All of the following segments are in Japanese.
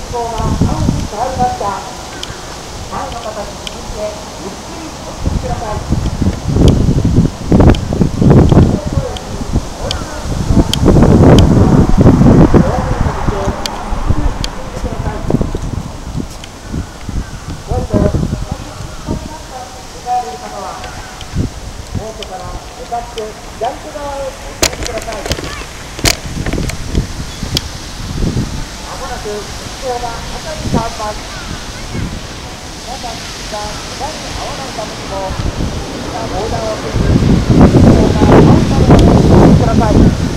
号が青に変わりました。前の方に続いてゆっくりお進みください。向かって左手側へお進みください。まもなく信号が赤に変わります。皆さんが無駄に合わないためにも、横断をせず、信号が青になるまでお進みください。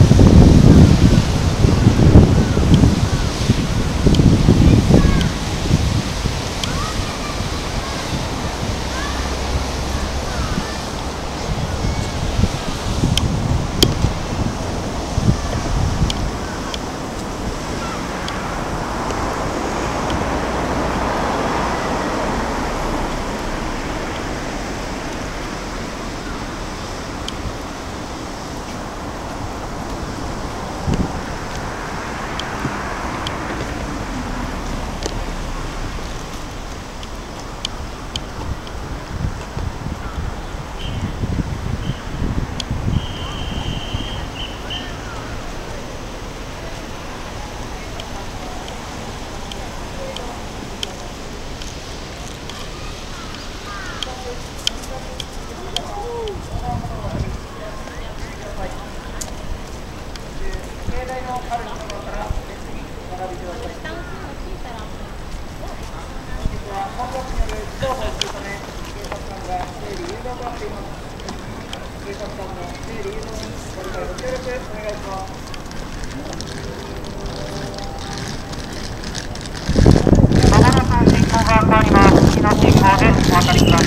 まもなく信号が変わります。次の信号でお渡りください。